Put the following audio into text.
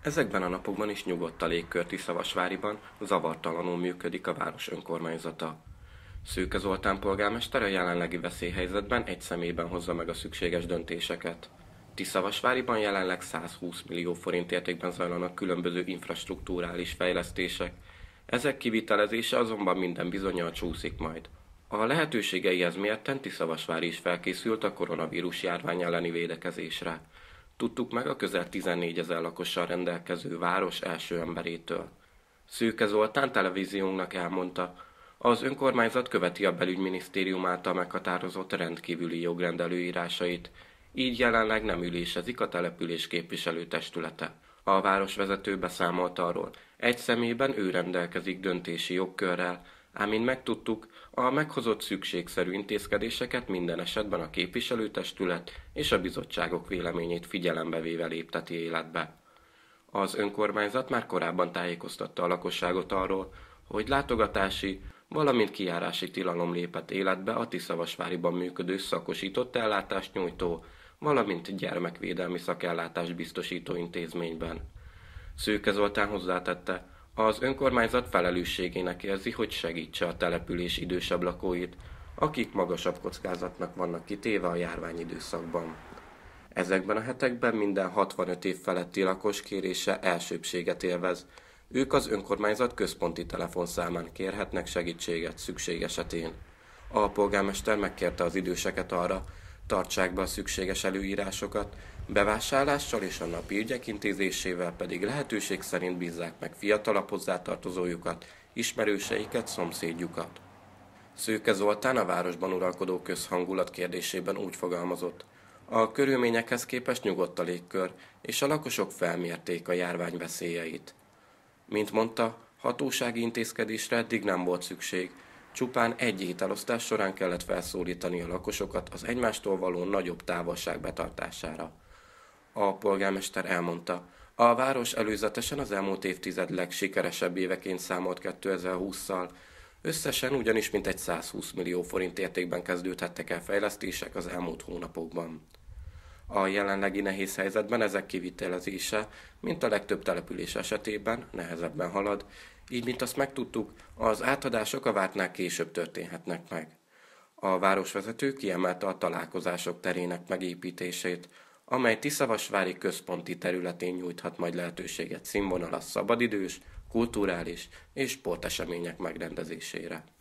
Ezekben a napokban is nyugodt a légkör Tiszavasváriban, zavartalanul működik a város önkormányzata. Szőke Zoltán polgármester a jelenlegi veszélyhelyzetben egy személyben hozza meg a szükséges döntéseket. Tiszavasváriban jelenleg 120 millió forint értékben zajlanak különböző infrastruktúrális fejlesztések. Ezek kivitelezése azonban minden bizonnyal csúszik majd. A lehetőségeihez mérten Tiszavasvári is felkészült a koronavírus járvány elleni védekezésre. Tudtuk meg a közel 14 000 lakossal rendelkező város első emberétől. Szőke Zoltán televíziónknak elmondta, az önkormányzat követi a belügyminisztérium által meghatározott rendkívüli jogrend előírásait, így jelenleg nem ülésezik a település képviselőtestülete. A városvezető beszámolt arról, egy személyben ő rendelkezik döntési jogkörrel, ám mint megtudtuk, a meghozott szükségszerű intézkedéseket minden esetben a képviselőtestület és a bizottságok véleményét figyelembe véve lépteti életbe. Az önkormányzat már korábban tájékoztatta a lakosságot arról, hogy látogatási, valamint kijárási tilalom lépett életbe a Tiszavasváriban működő szakosított ellátást nyújtó, valamint gyermekvédelmi szakellátást biztosító intézményben. Szőke Zoltán hozzátette, az önkormányzat felelősségének érzi, hogy segítse a település idősebb lakóit, akik magasabb kockázatnak vannak kitéve a járványidőszakban. Ezekben a hetekben minden 65 év feletti lakos kérése elsőbbséget élvez. Ők az önkormányzat központi telefonszámán kérhetnek segítséget szükség esetén. A polgármester megkérte az időseket arra, tartsák be a szükséges előírásokat, bevásárlással és a napi ügyek intézésével pedig lehetőség szerint bízzák meg fiatalabb hozzátartozójukat, ismerőseiket, szomszédjukat. Szőke Zoltán a városban uralkodó közhangulat kérdésében úgy fogalmazott. A körülményekhez képest nyugodt a légkör, és a lakosok felmérték a járvány veszélyeit. Mint mondta, hatósági intézkedésre eddig nem volt szükség, csupán egy ételosztás során kellett felszólítani a lakosokat az egymástól való nagyobb távolság betartására. A polgármester elmondta, a város előzetesen az elmúlt évtized legsikeresebb éveként számolt 2020-szal, összesen ugyanis mintegy 120 millió forint értékben kezdődhettek el fejlesztések az elmúlt hónapokban. A jelenlegi nehéz helyzetben ezek kivitelezése, mint a legtöbb település esetében, nehezebben halad, így, mint azt megtudtuk, az átadások a vártnál később történhetnek meg. A városvezető kiemelte a találkozások terének megépítését, amely Tiszavasvári központi területén nyújthat majd lehetőséget színvonalas szabadidős, kulturális és sportesemények megrendezésére.